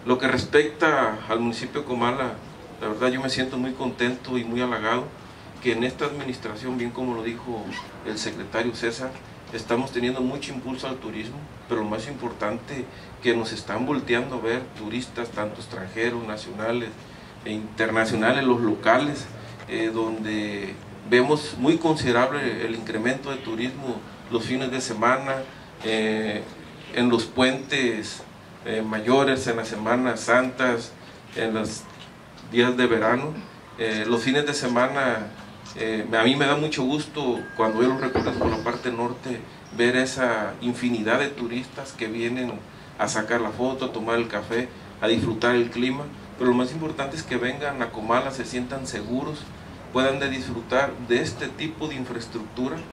Lo que respecta al municipio de Comala, la verdad yo me siento muy contento y muy halagado que en esta administración, bien como lo dijo el secretario César, estamos teniendo mucho impulso al turismo, pero lo más importante, que nos están volteando a ver turistas, tanto extranjeros, nacionales e internacionales, los locales, donde vemos muy considerable el incremento de turismo los fines de semana, en los puentes mayores, en las Semanas Santas, en los días de verano. Los fines de semana, a mí me da mucho gusto cuando veo los recorridos por la parte norte, ver esa infinidad de turistas que vienen a sacar la foto, a tomar el café, a disfrutar el clima, pero lo más importante es que vengan a Comala, se sientan seguros, puedan disfrutar de este tipo de infraestructura.